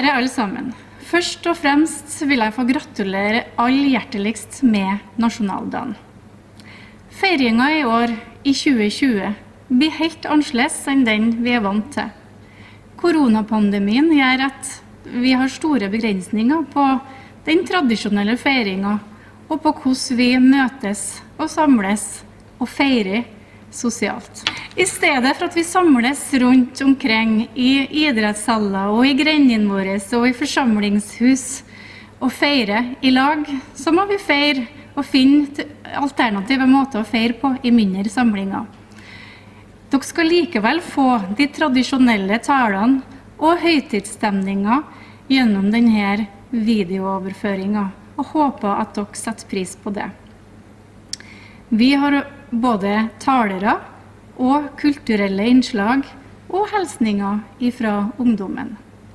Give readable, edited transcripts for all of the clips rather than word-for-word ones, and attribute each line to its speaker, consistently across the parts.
Speaker 1: Kjære alle sammen. Først og fremst vil jeg få gratulere alle hjerteligst med nasjonaldagen. Feiringen i år, i 2020, blir helt annerledes enn den vi er vant til. Koronapandemien gjør at vi har store begrensninger på den tradisjonelle feiringen og på hvordan vi møtes og samles og feirer sosialt. I stedet for at vi samles rundt omkring i idrettshaller og i grendene våre og i forsamlingshus og feire i lag, så må vi feire og finne alternative måter å feire på i mindre samlinger. Dere skal likevel få de tradisjonelle talene og høytidsstemninger gjennom denne videooverføringen, og håper at dere setter pris på det. Vi har både talere og kulturelle innslag og hilsninger fra ungdommen.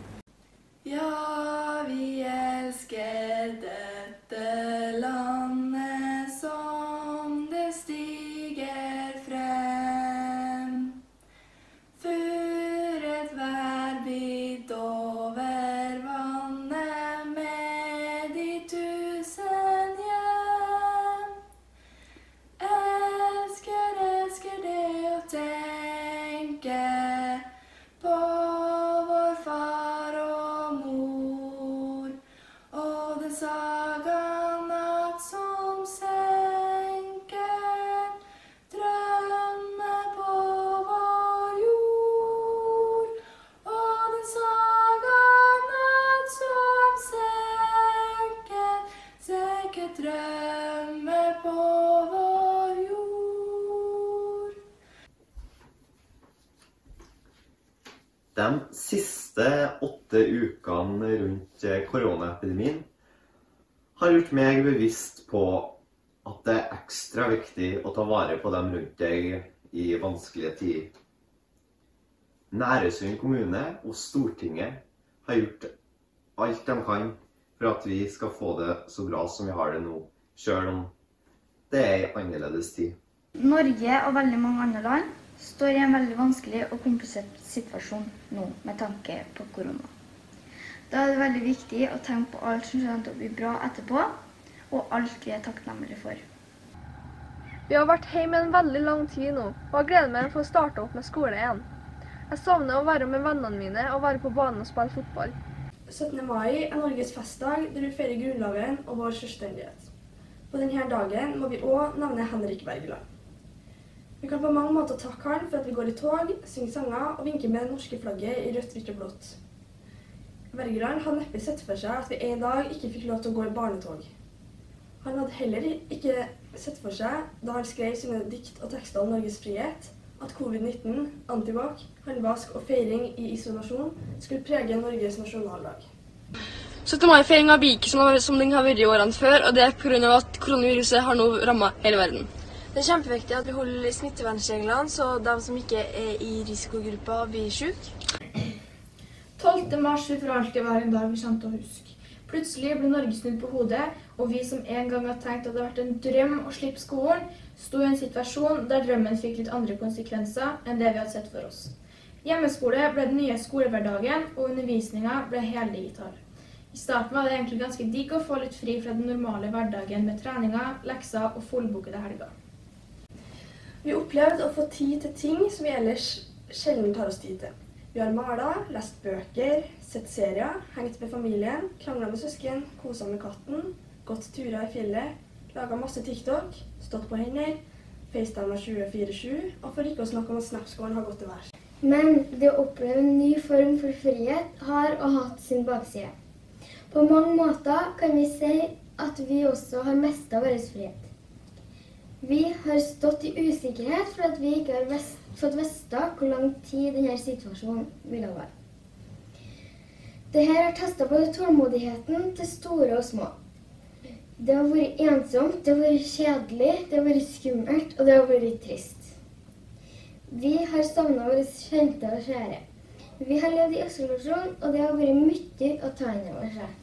Speaker 2: Ja, vi elsker dette landet som det stiger frem. Furet vær vidt over vannet med de 1000 hjem. Elsker det å tenke på vår far og mor, og den saga natt som senker, drømmer på vår jord. Og den saga natt som senker, drømmer på vår jord.
Speaker 3: De siste 8 ukene rundt koronaepidemien har gjort meg bevisst på at det er ekstra viktig å ta vare på dem rundt deg i vanskelige tider. Nærøysund kommune og Stortinget har gjort alt de kan for at vi skal få det så bra som vi har det nå, selv om det er en annerledes tid.
Speaker 4: Norge og veldig mange andre land står i en veldig vanskelig og komplisert situasjon nå med tanke på korona. Da er det veldig viktig å tenke på alt som kommer til å bli bra etterpå, og alt vi er takknemlige for.
Speaker 5: Vi har vært hjemme en veldig lang tid nå, og jeg gleder meg til å starte opp med skole igjen. Jeg savner å være med vennene mine og være på banen og spille fotball.
Speaker 2: 17. mai er Norges festdag der vi feirer grunnloven og vår selvstendighet. På denne dagen må vi også nevne Henrik Wergeland. Vi kan på mange måter takke han for at vi går i tog, synger sanger og vinker med det norske flagget i rødt, hvitt og blått. Wergeland hadde neppe sett for seg at vi en dag ikke fikk lov til å gå i barnetog. Han hadde heller ikke sett for seg, da han skrev sine dikt og tekster om Norges frihet, at covid-19, antibac, håndvask og feiring i isolasjon skulle prege Norges nasjonaldag.
Speaker 6: 17. mai-feiringen blir ikke som den har vært i årene før, og det er på grunn av at koronaviruset har nå rammet hele verden.
Speaker 7: Det er kjempeviktig at vi holder smittevernreglene, så de som ikke er i risikogruppa blir syke.
Speaker 8: 12. mars vil for alltid være en dag vi kommer til å huske. Plutselig ble Norge snudd på hodet, og vi som en gang har tenkt at det har vært en drøm å slippe skolen, sto i en situasjon der drømmen fikk litt andre konsekvenser enn det vi hadde sett for oss. Hjemmeskole ble den nye skolehverdagen, og undervisningen ble heldigital. I starten var det egentlig ganske digg å få litt fri fra den normale hverdagen med treninger, lekser og fullbokede helger.
Speaker 2: Vi opplevde å få tid til ting som vi ellers sjelden tar oss tid til. Vi har malet, lest bøker, sett serier, hengt med familien, kranglet med søsken, koset med katten, gått turer i fjellet, laget masse TikTok, stått på hender, FaceTime 24/7, og for ikke å snakke om at Snapscoren har gått til værs.
Speaker 4: Men det å oppleve en ny form for frihet har og hatt sin bakside. På mange måter kan vi si at vi også har mistet vår frihet. Vi har stått i usikkerhet for at vi ikke har fått vite hvor lang tid denne situasjonen ville være. Dette har testet både tålmodigheten til store og små. Det har vært ensomt, det har vært kjedelig, det har vært skummelt, og det har vært trist. Vi har savnet våre kjente og kjære. Vi har levd i isolasjon, og det har vært mye å ta inn over seg.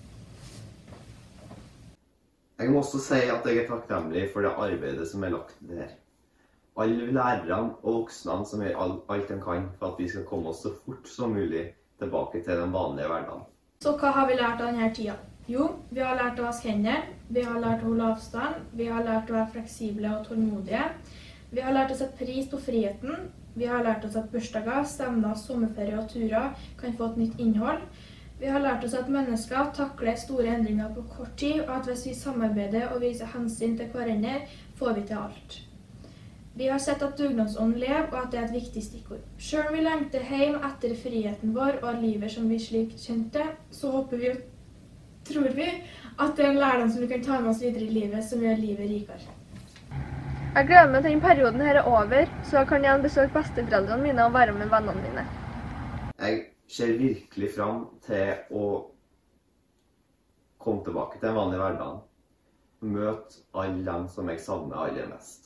Speaker 3: Jeg må også si at jeg er takknemlig for det arbeidet som er lagt der. Alle lærerne og voksne som gjør alt de kan for at vi skal komme oss så fort som mulig tilbake til den vanlige hverdagen.
Speaker 8: Så hva har vi lært av denne tida? Jo, vi har lært å vaske hendene, vi har lært å holde avstand, vi har lært å være fleksible og tålmodige, vi har lært å sette pris på friheten, vi har lært oss at bursdager, stevner, sommerferie og turer kan få et nytt innhold. Vi har lært oss at mennesker takler store endringer på kort tid, og at hvis vi samarbeider og viser hensyn til hverandre, får vi til alt. Vi har sett at dugnadsånden lever, og at det er et viktig stikkord. Selv om vi lengter hjem etter friheten vår og livet som vi slik kjente, så håper vi og tror vi at det er en lærdom som vi kan ta med oss videre i livet, som gjør livet rikere.
Speaker 5: Jeg gleder meg til denne perioden her er over, så jeg kan igjen besøke besteforeldrene mine og være med vennene mine.
Speaker 3: Jeg ser virkelig fram til å komme tilbake til en vanlig hverdag. Møte alle dem som jeg savner aller mest.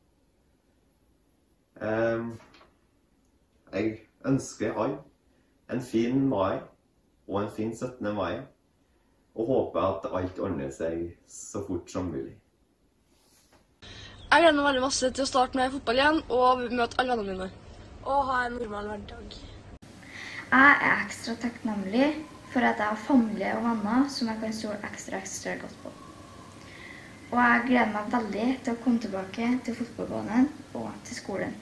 Speaker 3: Jeg ønsker alle en fin mai og en fin 17. mai, og håper at alt ordner seg så fort som mulig.
Speaker 6: Jeg gleder meg veldig masse til å starte med fotball igjen og møte alle vennene mine.
Speaker 7: Og ha en normal hverdag.
Speaker 4: Jeg er ekstra takknemlig for at jeg har familie og venner som jeg kan stole ekstra godt på. Og jeg gleder meg veldig til å komme tilbake til fotballbanen og til skolen.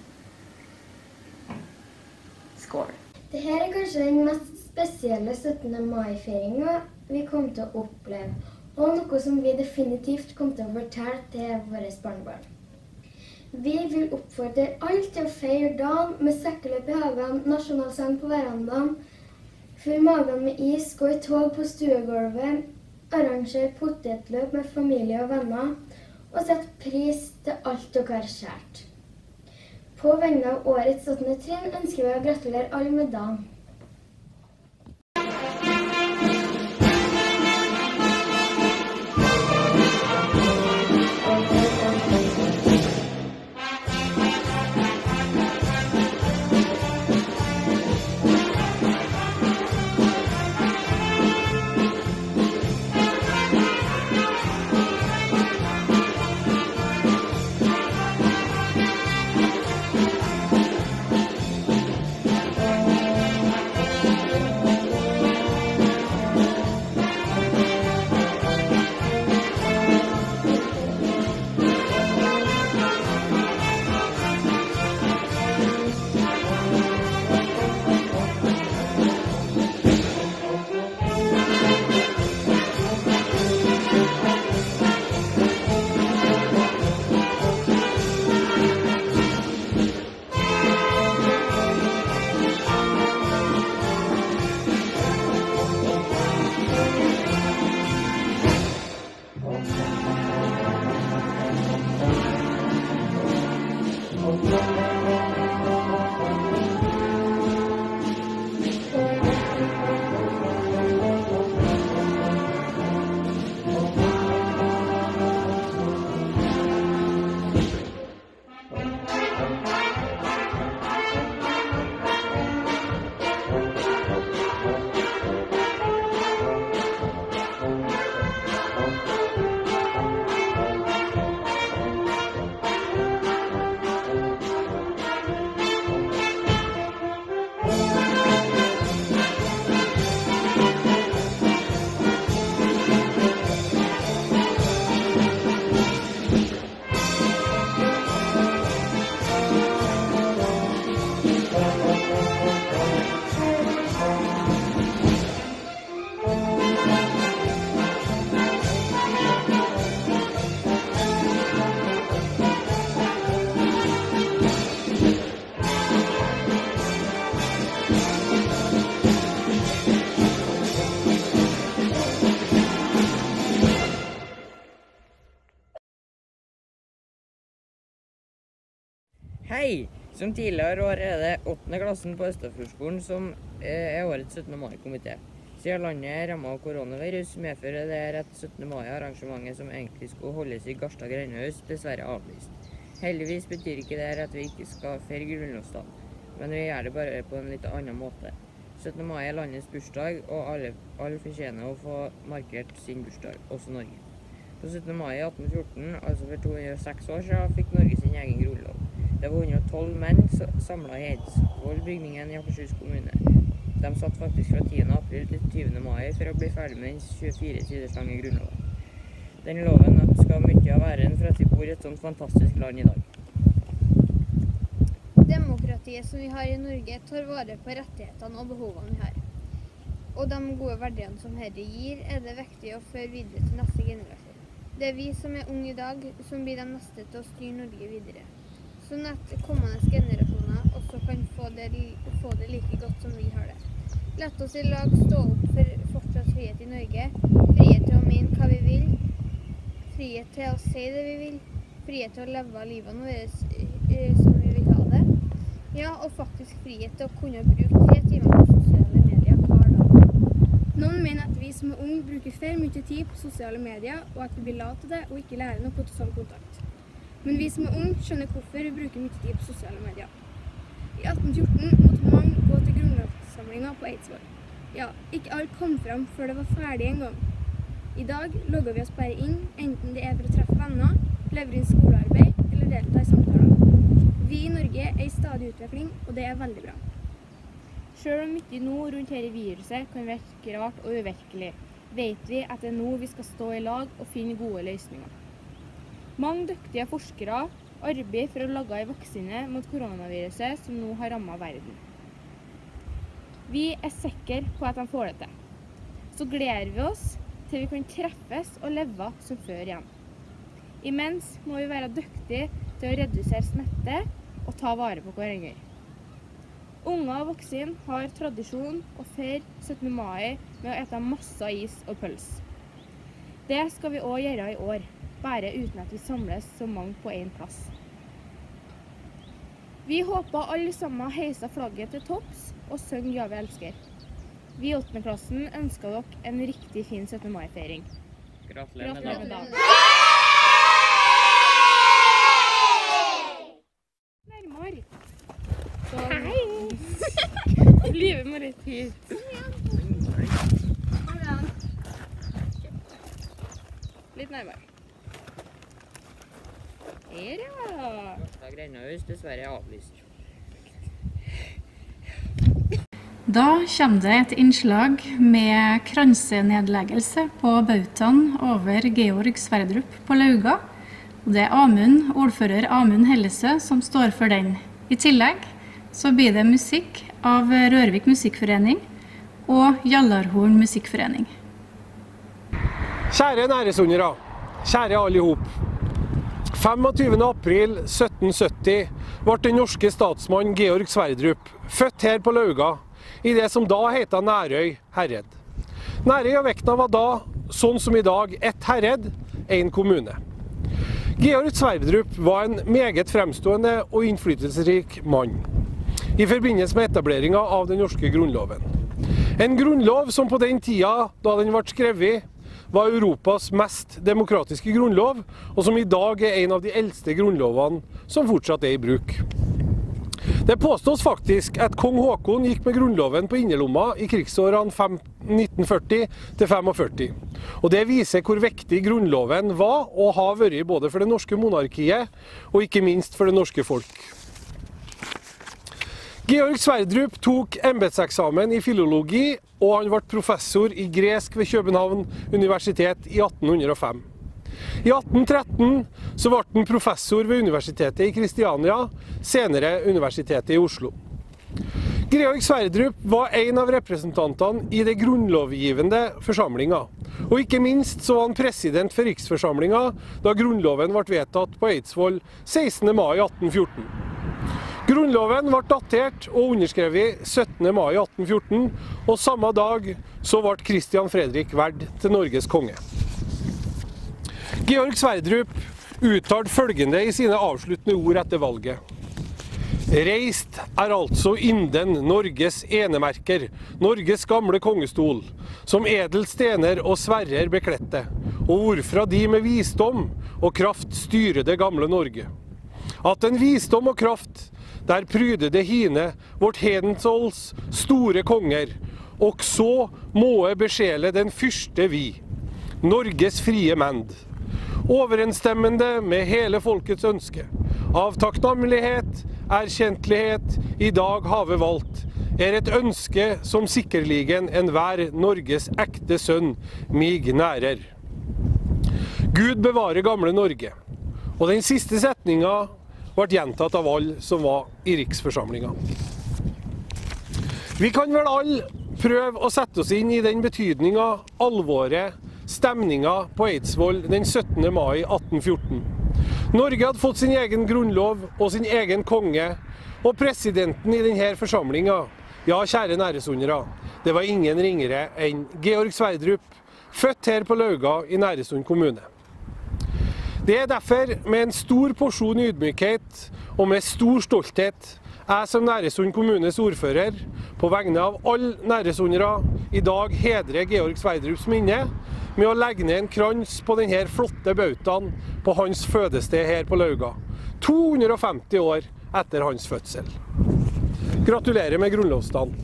Speaker 4: Skål! Dette er kanskje den mest spesielle 17. mai-feiringen vi kommer til å oppleve, og noe som vi definitivt kommer til å fortelle til våre barnebarn. Vi vil oppfordre alle til å feire dagen med sekkeløp i hagen, nasjonalsang på verandaen, fyll magen med is, gå i tog på stuegulvet, arrangere potetløp med familie og venner, og sette pris til alt dere har kjært. På vegne av årets 8. trinn ønsker vi å gratulere alle med dagen.
Speaker 9: Hei! Som tidligere år er det 8. klassen på Østafjordskolen som er årets 17. mai-komité. Siden landet er rammet av koronavirus, medfører det at 17. mai-arrangementet som egentlig skulle holdes i Garstad grendehus, dessverre avlyst. Heldigvis betyr ikke det at vi ikke skal feire grunnlovsdagen, men vi gjør det bare på en litt annen måte. 17. mai er landets bursdag, og alle fortjener å få markert sin bursdag, også Norge. På 17. mai 1814, altså for 206 år siden, fikk Norge sin egen grunnlov. Det var 112 menn samlet i Eidsvoll-bygningen i Akershus kommune. De satt faktisk fra 10. april til 20. mai for å bli ferdig med den 24 siders lange grunnloven. Den loven skal ha mye av æren for at vi bor i et sånt fantastisk land i dag.
Speaker 10: Demokratiet som vi har i Norge tar vare på rettighetene og behovene vi har. Og de gode verdiene som dette gir, det viktig å føre videre til neste generasjon. Det vi som unge i dag, som blir de neste til å styre Norge videre. Sånn at kommende generasjoner også kan få det like godt som vi har det. Lett oss i lag stå opp for fortsatt frihet i Norge, frihet til å mene hva vi vil, frihet til å si det vi vil, frihet til å leve livene våre som vi vil ha det. Ja, og faktisk frihet til å kunne bruke 3 timer på sosiale medier hver dag.
Speaker 11: Noen mener at vi som unge bruker for mye tid på sosiale medier, og at vi blir late det og ikke lærer noe til sånn kontakt. Men vi som unge skjønner hvorfor vi bruker mye tid på sosiale medier. I 1814 måtte mange gå til grunnlovssamlingen på Eidsvoll. Ja, ikke alt kom frem før det var ferdig en gang. I dag logger vi oss bare inn, enten det for å treffe venner, levere inn skolearbeid eller delta i samtaler. Vi i Norge i stadig utvikling, og det veldig bra.
Speaker 12: Selv om mye nå rundt dette viruset kan virke rart og uvirkelig, vet vi at det nå vi skal stå i lag og finne gode løsninger. Mange dyktige forskere arbeider for å lage en vaksine mot koronaviruset som nå har rammet verden. Vi sikre på at de får det til. Så gleder vi oss til vi kan treffes og leve som før igjen. Imens må vi være dyktige til å redusere smitte og ta vare på hverandre. Unger og voksne har tradisjon å feire 17. mai med å ete masse is og pøls. Det skal vi også gjøre i år, bare uten at vi samles så mange på en plass. Vi håper alle sammen heiser flagget til topps og synger Ja, vi elsker. Vi i 8. klassen ønsker dere en riktig fin 17. mai-feiring.
Speaker 9: Gratulerer med dagen.
Speaker 12: Nærmere. Hei! Livet må litt hit. Litt nærmere. Her, ja.
Speaker 9: Første grendehus dessverre avlyst.
Speaker 1: Da kommer det et innslag med kransenedleggelse på bautaen over Georg Sverdrup på Lauga. Og det ordfører Amund Hellesø som står for den. I tillegg så blir det musikk av Rørvik Musikkforening og Jallarhorn Musikkforening.
Speaker 13: Kjære næresundere, kjære alle ihop. 25. april 1770 ble den norske statsmann Georg Sverdrup født her på Lauga, i det som da heter Nærøy herred. Nærøy og Vekna var da, sånn som i dag, ett herred, en kommune. Georg Sverdrup var en meget fremstående og innflytelsesrik mann i forbindelse med etableringen av den norske grunnloven. En grunnlov som på den tida da den ble skrevet, var Europas mest demokratiske grunnlov, og som i dag er en av de eldste grunnlovene som fortsatt er i bruk. Det påstås faktisk at kong Håkon gikk med grunnloven på innerlomma i krigsårene 1940 til 45. Og det viser hvor viktig grunnloven var og har vært både for det norske monarkiet og ikke minst for det norske folk. Georg Sverdrup tok embetseksamen i filologi, og han ble professor i gresk ved København universitet i 1805. I 1813 så ble han professor ved Universitetet i Kristiania, senere Universitetet i Oslo. Georg Sverdrup var en av representantene i det grunnlovgivende forsamlinga, og ikke minst så var han president for riksforsamlinga da grunnloven ble vedtatt på Eidsvoll 16. mai 1814. Grunnloven ble datert og underskrevet 17. mai 1814, og samme dag så ble Christian Fredrik valgt til Norges konge. Georg Sverdrup uttalte følgende i sine avsluttende ord etter valget. Reist altså inden Norges enemerker, Norges gamle kongestol, som edel stener og sverrer beklette, og hvorfra de med visdom og kraft styrer det gamle Norge. At en visdom og kraft der pryder det hine vårt hedensåls store konger, og så måe besjele den fyrste vi, Norges frie mend, overensstemmende med hele folkets ønske, av takknemlighet, erkjentlighet, i dag have valgt, et ønske som sikkerligen enhver Norges ekte sønn mig nærer. Gud bevare gamle Norge. Og den siste setningen ble gjentatt av alle som var i riksforsamlingen. Vi kan vel alle prøve å sette oss inn i den betydningen, alvoret, stemningen på Eidsvoll den 17. mai 1814. Norge hadde fått sin egen grunnlov og sin egen konge, og presidenten i denne forsamlingen, ja, kjære næresundere, det var ingen ringere enn Georg Sverdrup, født her på Lauga i Næresund kommune. Det er derfor med en stor porsjon ydmykhet og med stor stolthet jeg som Næresund kommunes ordfører, på vegne av alle næresundere, i dag hedrer Georg Sverdrups minne med å legge ned en krans på denne flotte bautaen på hans fødested her på Lauga, 250 år etter hans fødsel. Gratulerer med grunnlovsdagen.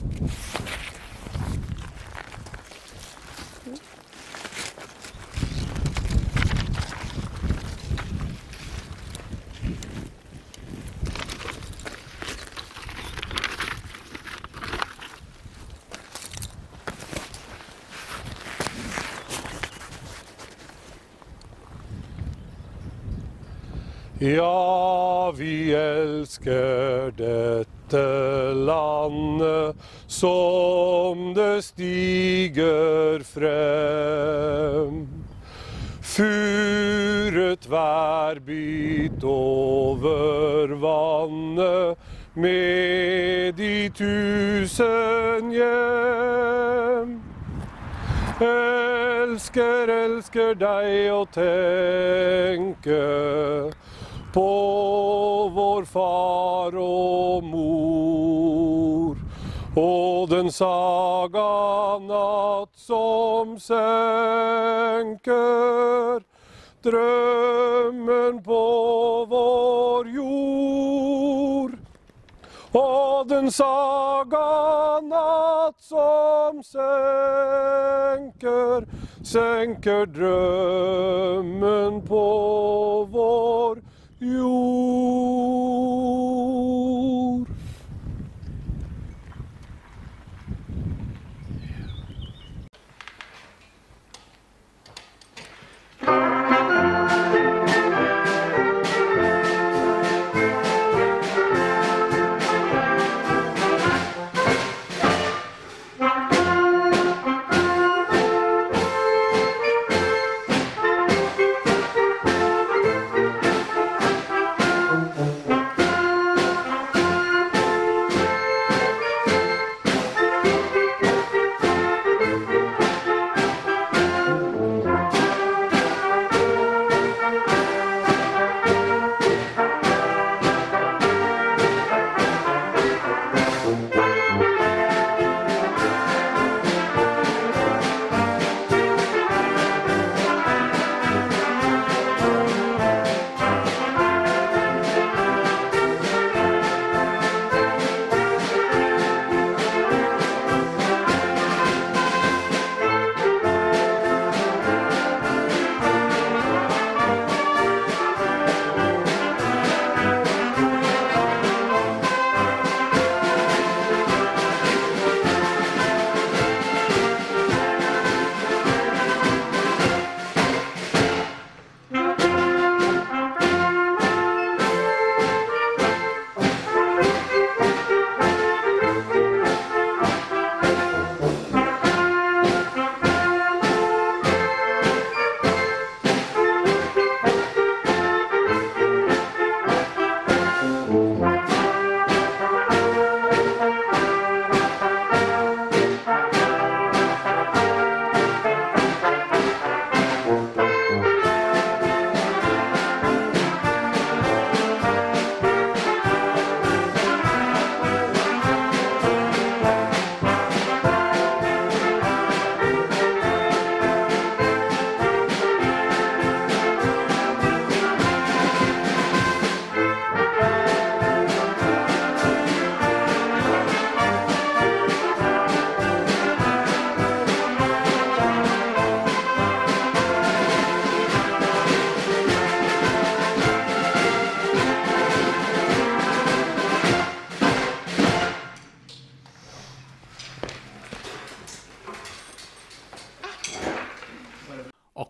Speaker 13: Ja, vi elsker dette landet som det stiger frem. Furet værbit over vannet med de 1000 hjem. Elsker, elsker deg og tenker på vår far og mor, og den saga natt som senker drømmen på vår jord. Og den saga natt som senker drømmen på vår jord.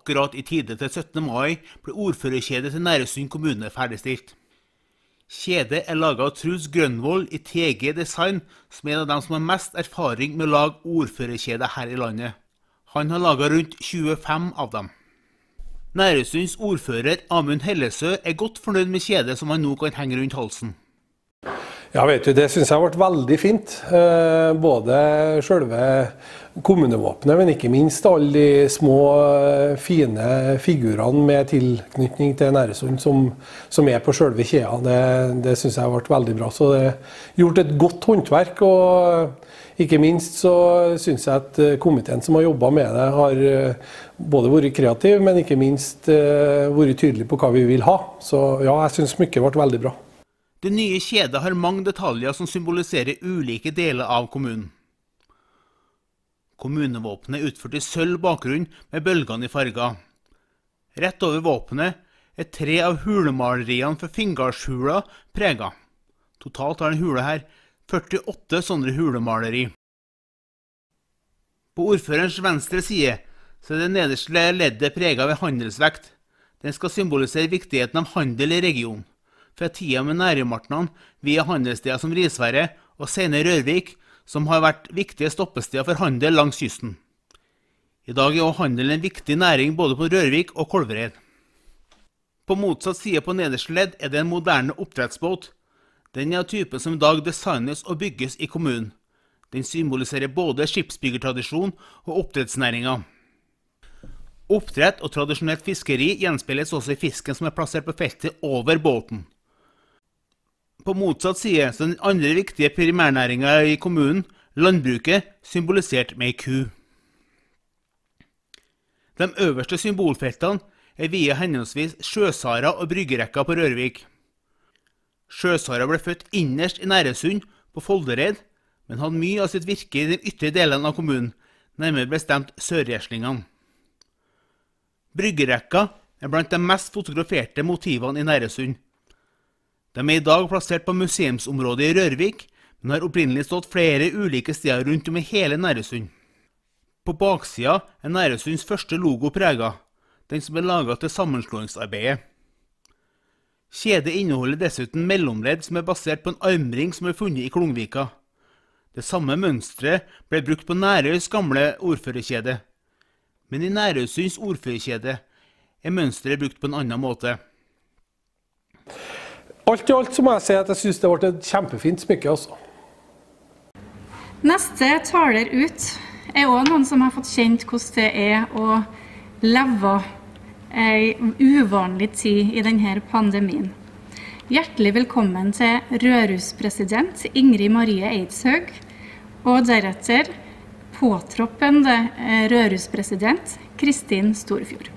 Speaker 14: akkurat i tide til 17. mai ble ordførerkjedet til Nærøysund kommune ferdigstilt. Kjedet er laget av Truls Grønvold i TG Design, som er en av dem som har mest erfaring med å lage ordførerkjede her i landet. Han har laget rundt 25 av dem. Nærøysunds ordfører Amund Hellesø er godt fornøyd med kjedet som han nå kan henge rundt halsen.
Speaker 13: Ja, vet du, det synes jeg har vært veldig fint. Både selve kommunevåpenet, men ikke minst alle de små, fine figurene med tilknytning til Nærøysund som er på selve kjeda. Det synes jeg har vært veldig bra. Så det er gjort et godt håndverk, og ikke minst så synes jeg at komiteen som har jobbet med det har både vært kreativ, men ikke minst vært tydelig på hva vi vil ha. Så ja, jeg synes mye har vært veldig bra.
Speaker 14: Det nye kjedet har mange detaljer som symboliserer ulike deler av kommunen. Kommunevåpenet er utført i sølv bakgrunn med bølgene i farger. Rett over våpenet er 3 av hulemaleriene for Finngardsjula preget. Totalt har en hule her 48 sånne hulemaleri. På ordførerens venstre side så er det nederste leddet preget av en handelsvekt. Den skal symbolisere viktigheten av handel i regionen. Fra tida med nærmarknadene via handelssteder som Risværet og senere Rørvik, som har vært viktige stoppesteder for handel langs kysten. I dag er også handel en viktig næring både på Rørvik og Kolvereid. På motsatt side på nederste ledd er det en moderne oppdrettsbåt. Den er av typen som i dag designes og bygges i kommunen. Den symboliserer både skipsbyggertradisjon og oppdrettsnæringa. Oppdrett og tradisjonelt fiskeri gjenspeiles også i fisken som er plassert på feltet over båten. På motsatt side så den andre viktige primærnæringen i kommunen, landbruket, symbolisert med ei ku. De øverste symbolfeltene er via henholdsvis Sjøsara og Bryggerekka på Rørvik. Sjøsara ble født innerst i Nærøysund på Foldereid, men hadde mye av sitt virke i de ytre delene av kommunen, nærmere bestemt Sørgjerslingene. Bryggerekka er blant de mest fotograferte motivene i Nærøysund. De er i dag plassert på museumsområdet i Rørvik, men har opprinnelig stått flere ulike steder rundt om i hele Nærøysund. På baksida er Nærøysunds første logo preget, den som er laget til sammenslåingsarbeidet. Kjedet inneholder dessuten mellomledd som er basert på en armring som er funnet i Klungvika. Det samme mønstret ble brukt på Nærøys gamle ordførerkjede. Men i Nærøysunds ordførerkjede er mønstret brukt på en annen måte.
Speaker 13: Alt i alt så må jeg si at jeg synes det ble et kjempefint smykke også.
Speaker 1: Neste taler ut er også noen som har fått kjent hvordan det er å leve en uvanlig tid i denne pandemien. Hjertelig velkommen til Rørhuspresident Ingrid Marie Eidshaug, og deretter påtroppende Rørhuspresident Kristin Storfjord.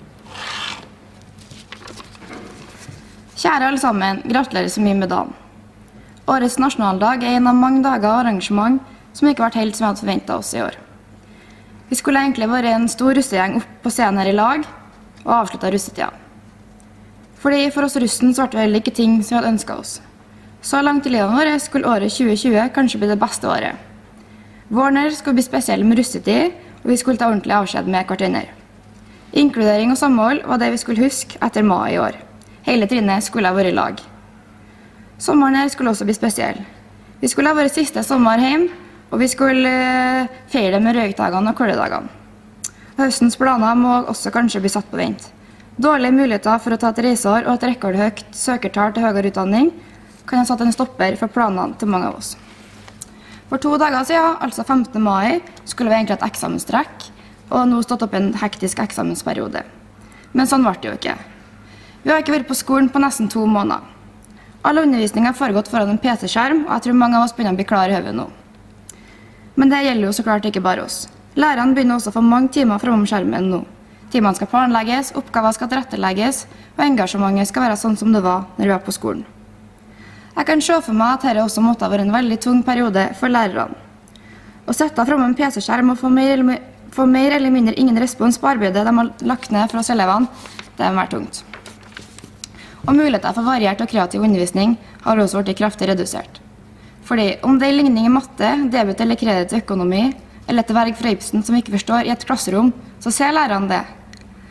Speaker 15: Kjære alle sammen, gratulerer så mye med dagen. Årets nasjonaldag er en av mange dager og arrangement som ikke har vært helt som vi hadde forventet oss i år. Vi skulle egentlig være en stor russegjeng opp på scenen her i lag og avsluttet russetida. Fordi for oss russen så ble det heller ikke ting som vi hadde ønsket oss. Så langt i livet vårt skulle året 2020 kanskje bli det beste året. Våren skulle bli spesiell med russetid, og vi skulle ta ordentlig avskjed med hverandre. Inkludering og samhold var det vi skulle huske etter mai i år. Hele trinnet skulle ha vært i lag. Sommeren her skulle også bli spesiell. Vi skulle ha vært siste sommer hjemme, og vi skulle feire med røykdagene og køledagene. Høstens planer må også kanskje bli satt på vent. Dårlige muligheter for å ta et reiseår og et rekordhøyt søkertall til høyere utdanning kan ha satt en stopper for planene til mange av oss. For 2 dager siden, altså 15. mai, skulle vi egentlig ha et eksamenstrekk, og nå stått opp en hektisk eksamensperiode. Men sånn ble det jo ikke. Vi har ikke vært på skolen på nesten 2 måneder. All undervisning har foregått foran en PC-skjerm, og jeg tror mange av oss begynner å bli klar i hodet nå. Men det gjelder jo så klart ikke bare oss. Lærerne begynner også å få mange timer framom skjermen nå. Timene skal planlegges, oppgaver skal tilrettelegges, og engasjementet skal være sånn som det var når vi var på skolen. Jeg kan se for meg at dette også måtte ha vært en veldig tung periode for lærerne. Å sette fram en PC-skjerm og få mer eller mindre ingen respons på arbeidet de har lagt ned for oss elevene, det må være tungt. Og muligheter for variert og kreativ undervisning har også vært kraftig redusert. Fordi om det er ligning i matte, debut eller kreditt i økonomi, eller et verk fra Ibsen som vi ikke forstår i et klasserom, så ser lærerne det.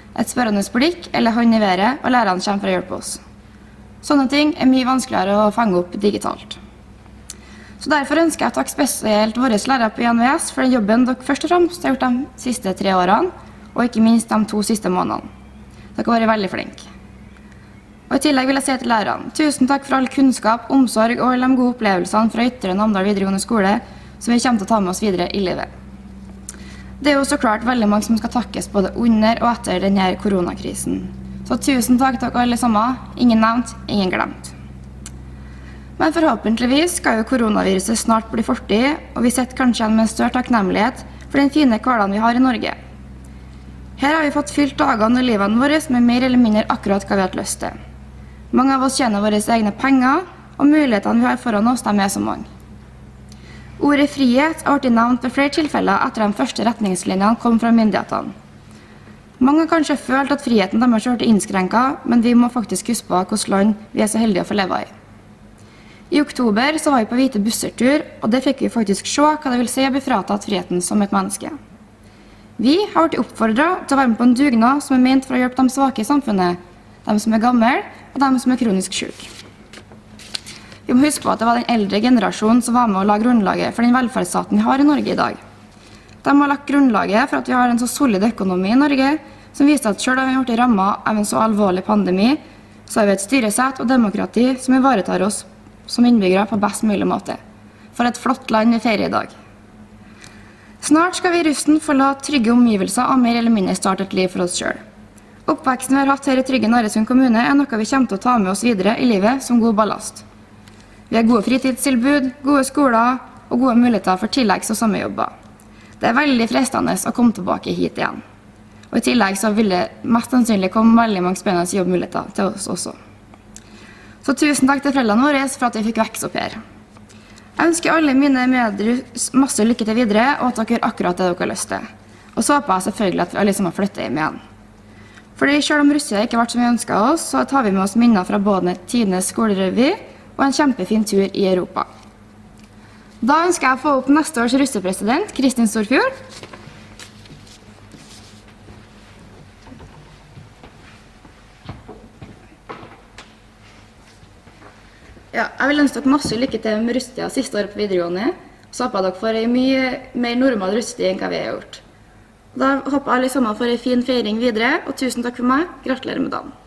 Speaker 15: et spørrende blikk eller hånd i været, og lærerne kommer for å hjelpe oss. Sånne ting er mye vanskeligere å fange opp digitalt. Så derfor ønsker jeg å takke spesielt våre lærere på INVS for den jobben dere først og fremst har gjort de siste 3 årene, og ikke minst de 2 siste månedene. Dere har vært veldig flinke. Og i tillegg vil jeg si til lærerne, tusen takk for all kunnskap, omsorg og alle de gode opplevelsene fra Ytre Namdal videregående skole, som vi kommer til å ta med oss videre i livet. Det er jo så klart veldig mange som skal takkes både under og etter denne koronakrisen. Så tusen takk til dere alle sammen. Ingen nevnt, ingen glemt. Men forhåpentligvis skal jo koronaviruset snart bli fortid, og vi sitter kanskje igjen med en større takknemlighet for den fine hverdagen vi har i Norge. Her har vi fått fylt dagene og livene våre med mer eller mindre akkurat hva vi har lyst til. Mange av oss tjener våre egne penger, og mulighetene vi har foran oss, de er så mange. Ordet frihet har vært nevnt ved flere tilfeller etter de første retningslinjene kom fra myndighetene. Mange har kanskje følt at friheten deres har vært innskrenket, men vi må faktisk huske på hvilket land vi er så heldige å få leve i. I oktober så var vi på hvite bussertur, og det fikk vi faktisk se hva det vil si å bli fratatt friheten som et menneske. Vi har vært oppfordret til å være med på en dugnad som er ment for å hjelpe de svake i samfunnet, de som er gamle og de som er kronisk syke. Vi må huske på at det var den eldre generasjonen som var med å la grunnlaget for den velferdsstaten vi har i Norge i dag. De har lagt grunnlaget for at vi har en så solid økonomi i Norge, som viser at selv om vi har blitt rammet av en så alvorlig pandemi, så har vi et styresett og demokrati som ivaretar oss som innbyggere på best mulig måte. For et flott land vi feirer i dag. Snart skal vi i Rusten forlate trygge omgivelser og mer eller mindre starte et liv for oss selv. Oppveksten vi har hatt her i trygge Narresund kommune er noe vi kommer til å ta med oss videre i livet som god ballast. Vi har gode fritidstilbud, gode skoler og gode muligheter for tilleggs- og sommerjobber. Det er veldig fristende å komme tilbake hit igjen. Og i tillegg så vil det mest sannsynlig komme veldig mange spennende jobbmuligheter til oss også. Så tusen takk til foreldrene våre for at vi fikk vokse opp her. Jeg ønsker alle mine medruss masse lykke til videre, og at dere gjør akkurat det dere har lyst til. Og så håper jeg selvfølgelig at vi alle sammen flytter hjem igjen. Fordi selv om Russia ikke har vært som vi ønsket oss, så tar vi med oss minner fra både tidenes skolerevy og en kjempefin tur i Europa. Da ønsker jeg å få opp neste års russepresident, Kristin Storfjord. Ja, jeg vil ønske dere masse lykke til med russetida siste året på videregående. Så håper jeg dere får en mye mer normal russetid enn hva vi har gjort. Da håper jeg alle sammen får en fin feiring videre, og tusen takk for meg. Gratulerer med dagen.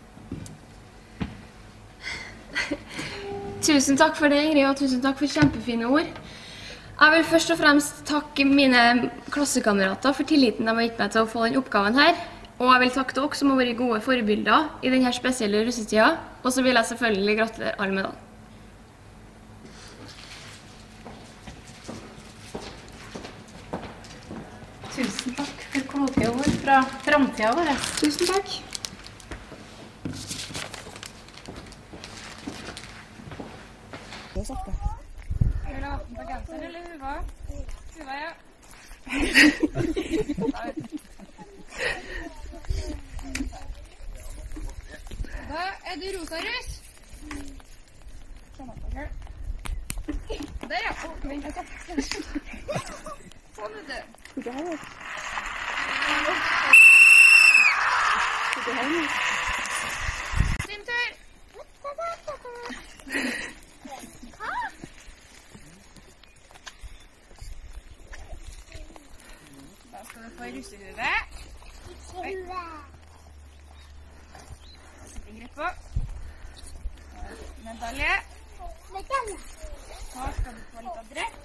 Speaker 16: Tusen takk for det, Ingrid, og tusen takk for kjempefine ord. Jeg vil først og fremst takke mine klassekamerater for tilliten de har gitt meg til å få den oppgaven her. Og jeg vil takke dere som har vært gode forbilder i denne spesielle russetida. Og så vil jeg selvfølgelig gratulere alle med dagen.
Speaker 1: Tusen takk for kloke ord fra framtida vår.
Speaker 15: Tusen takk.
Speaker 12: Vil du ha den på genser eller huva? Huva, ja. Da er du rosa-rus. Der, ja. Vent, jeg tar. Sånn er det. Din tur. Da skal du få russehue. Sett en grep på. Medalje. Da skal du få litt av drekk.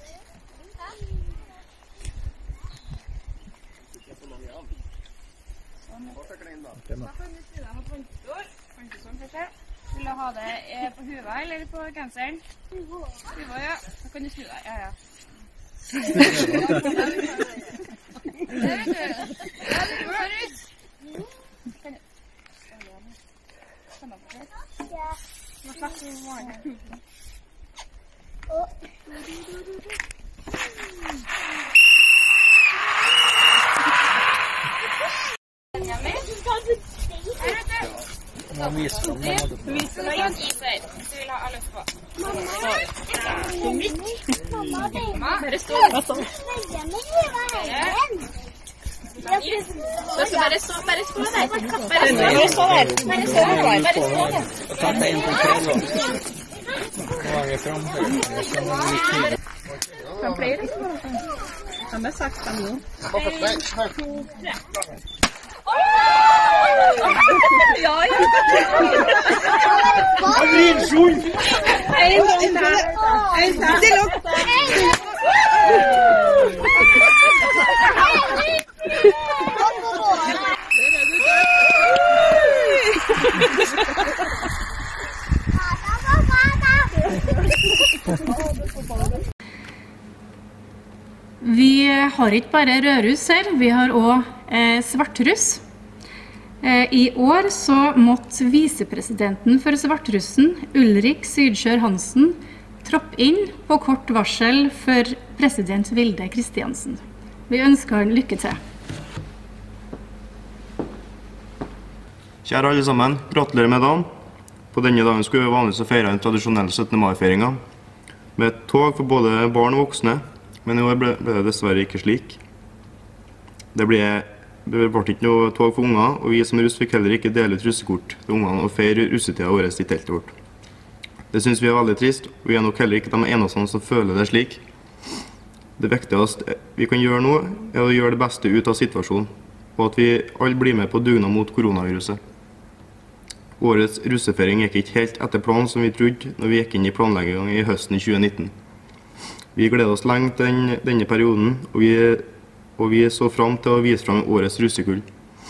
Speaker 12: Sånn. Da kan du snu deg mot vannstol. Vannstol først her. Vil du ha det på huva eller på genseren? Huva, ja. Da kan du snu deg. Ja, ja. Det vet du. Ja, det er bare ut. Kan du? Kan du på det? Ja. Hva slags var det? Vis deg en is her, hvis du vil ha alle på. Mamma, bare stå.
Speaker 16: Bare stå der. Bare stå der.
Speaker 17: Ta tegn på kvelden. Nå vi framført.
Speaker 16: Kan flere kan bare sagt dem nå. 1, 2, 3. Ja.
Speaker 17: Adrinsjon!
Speaker 16: Still opp!
Speaker 1: Vi har ikke bare rødruss her, vi har også svartruss. I år så måtte visepresidenten for svartrussen, Ulrik Sydsjør Hansen, troppe inn på kort varsel for president Vilde Kristiansen. Vi ønsker han lykke til.
Speaker 18: Kjære alle sammen, gratulerer med dagen. På denne dagen skulle vi vanligvis feire den tradisjonelle 17. mai-feiringen, med et tog for både barn og voksne, men i år ble det dessverre ikke slik. Det ble ikke noe tog for unger, og vi som russ fikk heller ikke dele ut russekort til ungene og feire russetida året i teltet vårt. Det synes vi veldig trist, og vi nok heller ikke de eneste som føler det slik. Det viktigste vi kan gjøre nå er å gjøre det beste ut av situasjonen, og at vi alle blir med på dugnad mot koronaviruset. Årets russefeiring gikk ikke helt etter planen som vi trodde når vi gikk inn i planleggingen i høsten 2019. Vi gleder oss lenge til denne perioden, og vi så frem til å vise frem årets russekull.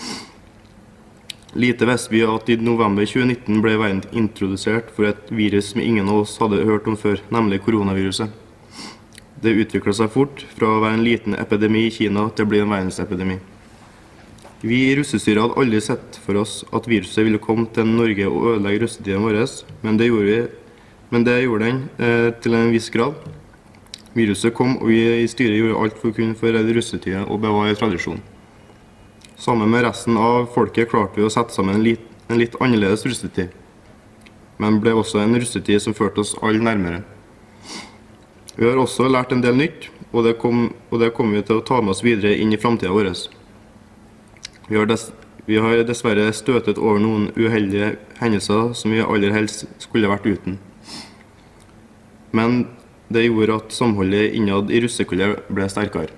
Speaker 18: Lite visste vi at i november 2019 ble verden introdusert for et virus som ingen av oss hadde hørt om før, nemlig koronaviruset. Det utviklet seg fort fra å være en liten epidemi i Kina til å bli en verdensepidemi. Vi i russestyret hadde aldri sett for oss at viruset ville komme til Norge og ødelegge russetiden vår, men det gjorde den til en viss grad. Viruset kom, og vi i styret gjorde alt for å kunne få redde russetiden og bevare tradisjonen. Sammen med resten av folket klarte vi å sette sammen en litt annerledes russetid, men ble også en russetid som førte oss alle nærmere. Vi har også lært en del nytt, og det kommer vi til å ta med oss videre inn i fremtiden vår. Vi har dessverre støtet over noen uheldige hendelser som vi aller helst skulle vært uten. Men det gjorde at samholdet innad i russekullet ble sterkere.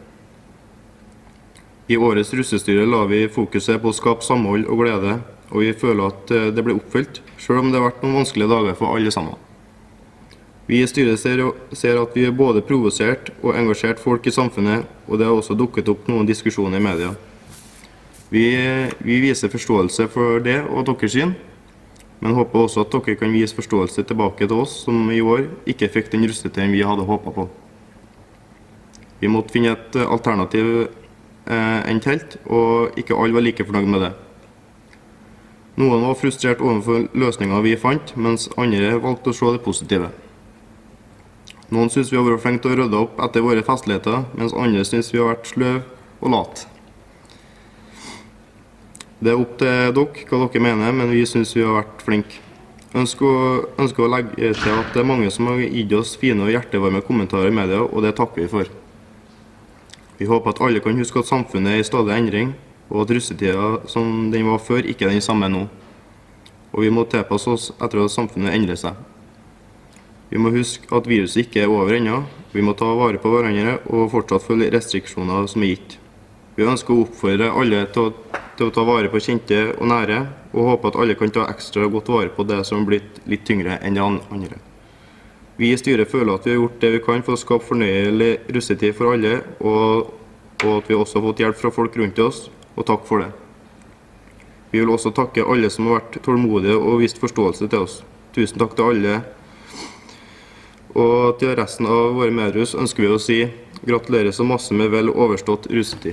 Speaker 18: I årets russestyre la vi fokuset på å skape samhold og glede, og vi føler at det ble oppfylt, selv om det har vært noen vanskelige dager for alle sammen. Vi i styret ser at vi har både provosert og engasjert folk i samfunnet, og det har også dukket opp noen diskusjoner i media. Vi viser forståelse for det og deres syn, men håper også at dere kan vise forståelse tilbake til oss som i år ikke fikk den russetiden vi hadde håpet på. Vi måtte finne et alternativ enn telt, og ikke alle var like fornøyd med det. Noen var frustrert overfor løsninger vi fant, mens andre valgte å se det positive. Noen synes vi har vært flinke til å rydde opp etter våre festligheter, mens andre synes vi har vært sløv og lat. Det er opp til dere hva dere mener, men vi synes vi har vært flinke. Ønsker å legge til at det er mange som har gitt oss fine og hjertevarme kommentarer i media, og det takker vi for. Vi håper at alle kan huske at samfunnet er i stadig endring, og at russetida som den var før ikke er den samme nå. Og vi må tilpasse oss etter at samfunnet endrer seg. Vi må huske at viruset ikke er over ennå, vi må ta vare på hverandre og fortsatt følge restriksjoner som er gitt. Vi ønsker å oppfordre alle til å ta vare på kjente og nære, og håper at alle kan ta ekstra godt vare på det som har blitt litt tyngre enn det andre. Vi i styret føler at vi har gjort det vi kan for å skape fornøyelig russetid for alle, og at vi også har fått hjelp fra folk rundt oss, og takk for det. Vi vil også takke alle som har vært tålmodige og vist forståelse til oss. Tusen takk til alle. Og til resten av våre medruss ønsker vi å si gratulerer så masse med vel overstått russetid.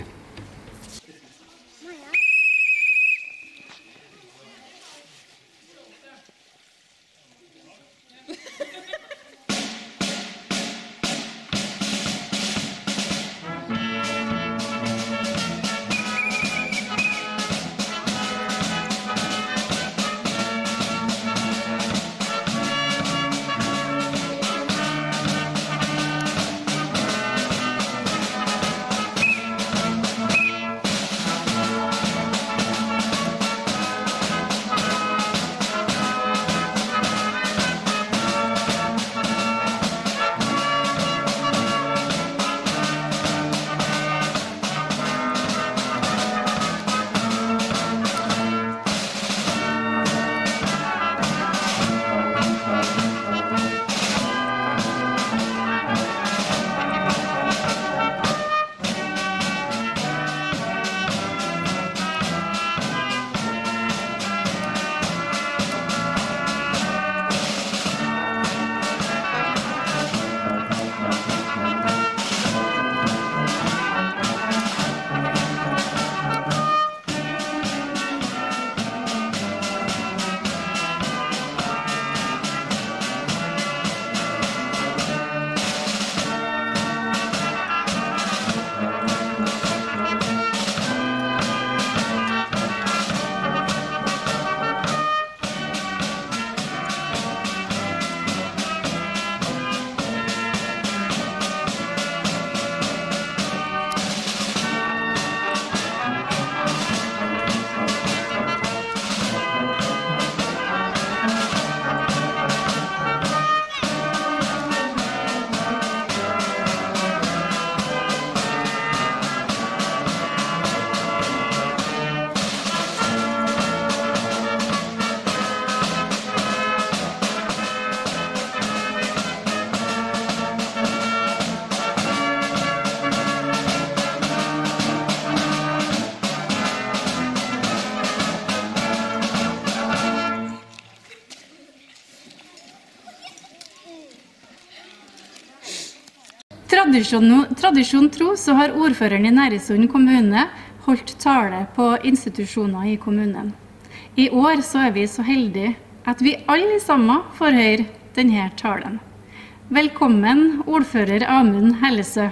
Speaker 1: Tradisjon tro så har ordføreren i Næresund kommune holdt tale på institusjoner i kommunen. I år så er vi så heldige at vi alle sammen får høre denne talen. Velkommen, ordfører Amund Hellesø.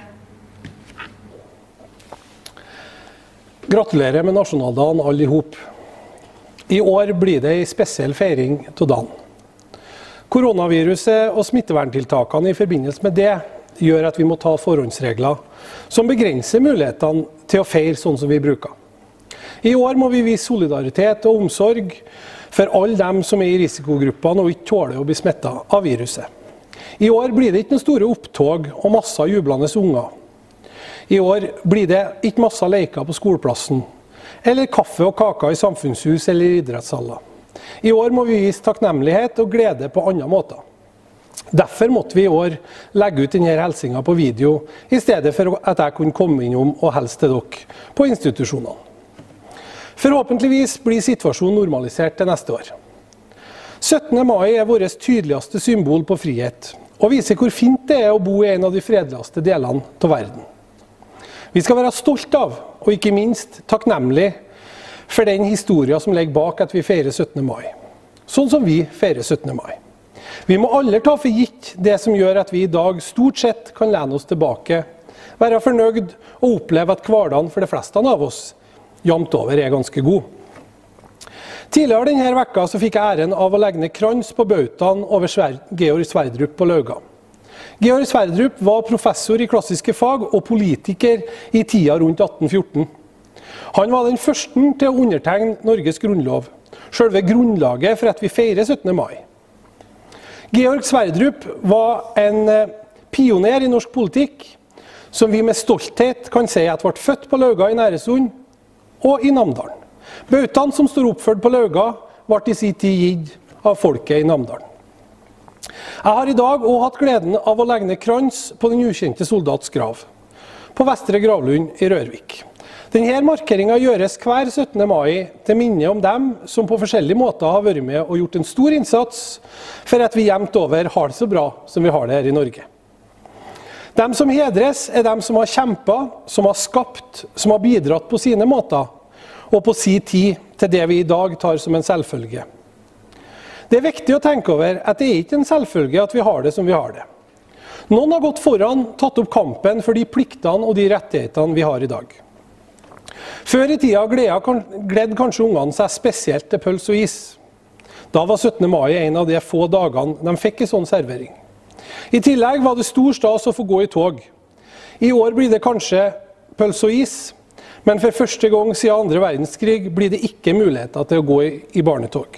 Speaker 13: Gratulerer med nasjonaldagen alle ihop. I år blir det en spesiell feiring til dagen. Koronaviruset og smitteverntiltakene i forbindelse med det gjør at vi må ta forhåndsregler som begrenser mulighetene til å feire sånn som vi bruker. I år må vi vise solidaritet og omsorg for alle dem som er i risikogruppene og ikke tåler å bli smittet av viruset. I år blir det ikke noen store opptog og masse jublende unger. I år blir det ikke masse leker på skoleplassen, eller kaffe og kaker i samfunnshus eller idrettshaller. I år må vi vise takknemlighet og glede på andre måter. Derfor måtte vi i år legge ut denne helsingen på video, i stedet for at jeg kunne komme innom og helse til dere på institusjonene. Forhåpentligvis blir situasjonen normalisert til neste år. 17. mai er vårt tydeligste symbol på frihet, og viser hvor fint det er å bo i en av de fredeligste delene av verden. Vi skal være stolt av, og ikke minst takknemlig for den historien som ligger bak at vi feirer 17. mai. Sånn som vi feirer 17. mai. Vi må alle ta for gitt det som gjør at vi i dag stort sett kan lene oss tilbake, være fornøyd og oppleve at hverdagen for de fleste av oss jevnt over er ganske god. Tidligere denne vekka så fikk jeg æren av å legge ned krans på bautaen over Georg Sverdrup på Lauga. Georg Sverdrup var professor i klassiske fag og politiker i tida rundt 1814. Han var den første til å undertegne Norges grunnlov, selve grunnlaget for at vi feirer 17. mai. Georg Sverdrup var en pioner i norsk politikk, som vi med stolthet kan si at ble født på Lauga i Næresund og i Namdalen. Bautaen som står oppført på Lauga ble i sin tid gitt av folket i Namdalen. Jeg har i dag også hatt gleden av å legge ned krans på den ukjente soldats grav, på Vestre Gravlund i Rørvik. Denne markeringen gjøres hver 17. mai til minne om dem som på forskjellige måter har vært med og gjort en stor innsats for at vi jevnt over har det så bra som vi har det her i Norge. De som hedres er dem som har kjempet, som har skapt, som har bidratt på sine måter, og på sin tid til det vi i dag tar som en selvfølge. Det er viktig å tenke over at det er ikke en selvfølge at vi har det som vi har det. Noen har gått foran, tatt opp kampen for de pliktene og de rettighetene vi har i dag. Før i tida gledde kanskje ungene seg spesielt til pølse og is. Da var 17. mai en av de få dagene de fikk en sånn servering. I tillegg var det stor stas å få gå i tog. I år blir det kanskje pølse og is, men for første gang siden 2. verdenskrig blir det ikke muligheter til å gå i barnetog.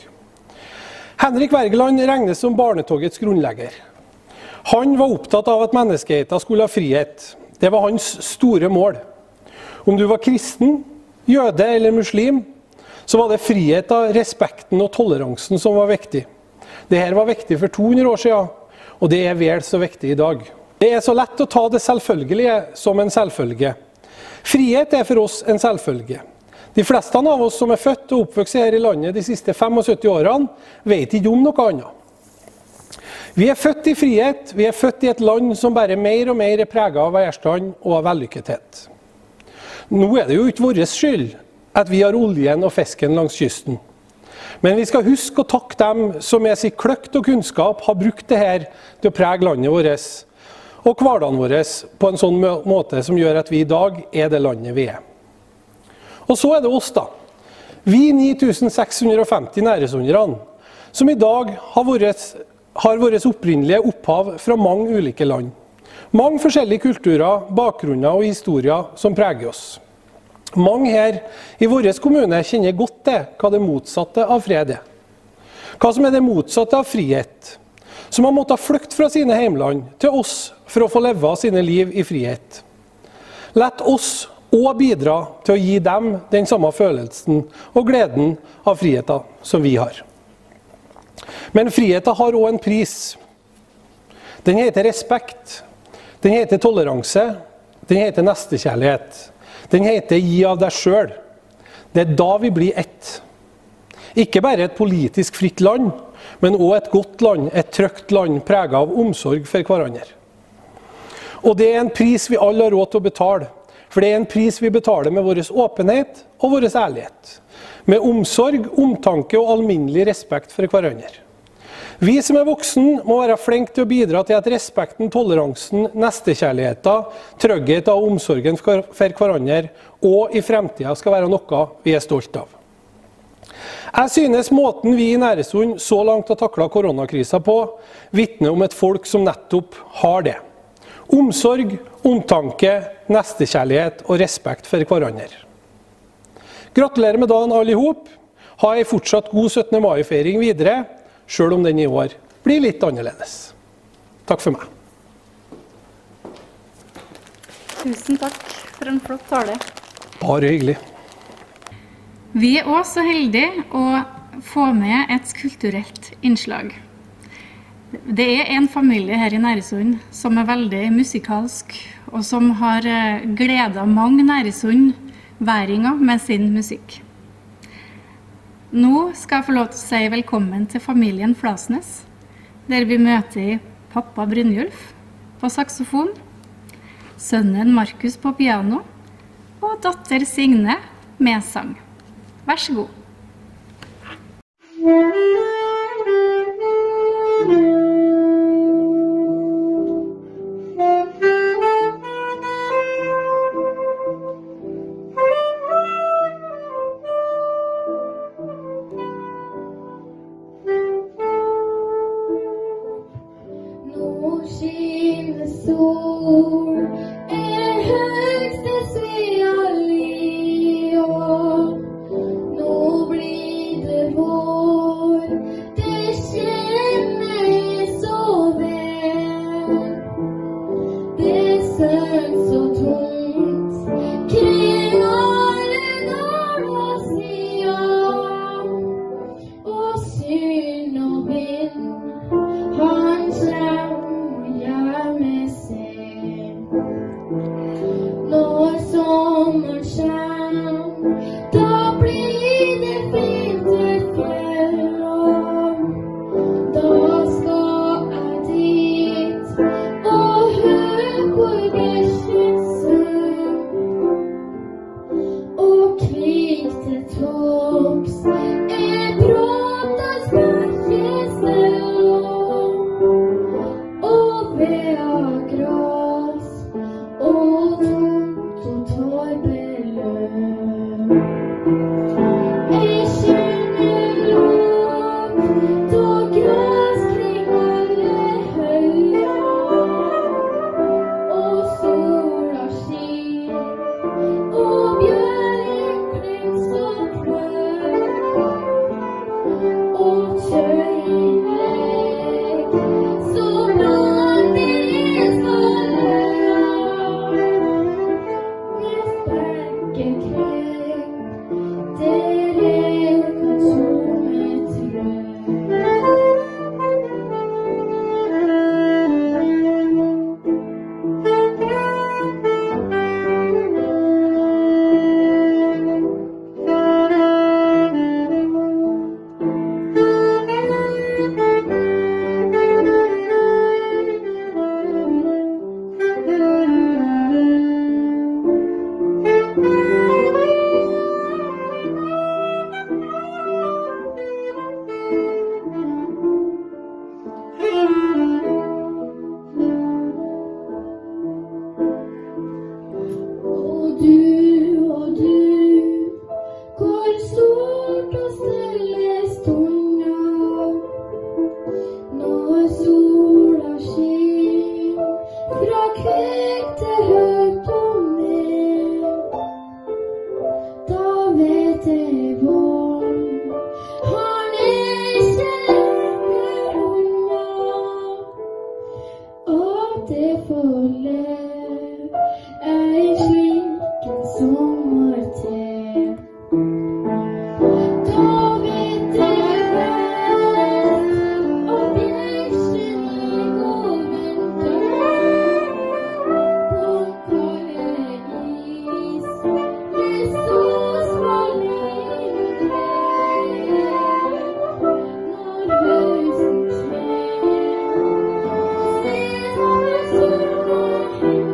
Speaker 13: Henrik Wergeland regnes som barnetogets grunnlegger. Han var opptatt av at menneskeheten skulle ha frihet. Det var hans store mål. Om du var kristen, jøde eller muslim, så var det friheten, respekten og toleransen som var viktig. Dette var viktig for 200 år siden, og det er vel så viktig i dag. Det er så lett å ta det selvfølgelige som en selvfølge. Frihet er for oss en selvfølge. De fleste av oss som er født og oppvokst her i landet de siste 75 årene, vet ikke om noe annet. Vi er født i frihet, vi er født i et land som bare mer og mer er preget av velstand og av vellykkethet. Nå er det jo ikke vår skyld at vi har oljen og fisken langs kysten. Men vi skal huske å takke dem som med sin kløkt og kunnskap har brukt det her til å prege landet vårt og hverdagen vår på en sånn måte som gjør at vi i dag er det landet vi er. Og så er det oss da. Vi 9650 næresunderne, som i dag har vårt opprinnelige opphav fra mange ulike land. Mange forskjellige kulturer, bakgrunner og historier som preger oss. Mange her i vår kommune kjenner godt til hva det motsatte av fred er. Hva som er det motsatte av frihet. Som har måttet flykte fra sine heimland til oss for å få leve sine liv i frihet. Lett oss og bidra til å gi dem den samme følelsen og gleden av friheten som vi har. Men friheten har også en pris. Den heter respekt, den heter toleranse, den heter nestekjærlighet, den heter gi av deg selv. Det er da vi blir ett. Ikke bare et politisk fritt land, men også et godt land, et trygt land preget av omsorg for hverandre. Og det en pris vi alle har råd til å betale, for det en pris vi betaler med vår åpenhet og vår ærlighet, med omsorg, omtanke og alminnelig respekt for hverandre. Vi som voksen må være flinke til å bidra til at respekten, toleransen, nestekjærligheten, tryggheten og omsorgen for hverandre og i fremtiden skal være noe vi stolt av. Jeg synes måten vi i Næresund så langt har taklet koronakrisen på, vitner om et folk som nettopp har det. Omsorg, omtanke, nestekjærlighet og respekt for hverandre. Gratulerer med dagen alle ihop. Ha en fortsatt god 17. mai-feiring videre, selv om den i år blir litt annerledes. Takk for meg.
Speaker 1: Tusen takk for en flott tale.
Speaker 13: Bare hyggelig.
Speaker 1: Vi også så heldige å få med et kulturelt innslag. Det en familie her i Næresund som veldig musikalsk, og som har gledet mange Næresund-væringer med sin musikk. Nå skal jeg få lov til å si velkommen til familien Flasnes, der vi møter pappa Brynjulf på saksofon, sønnen Markus på piano og datter Signe med sang. Vær så god.
Speaker 19: Thank you.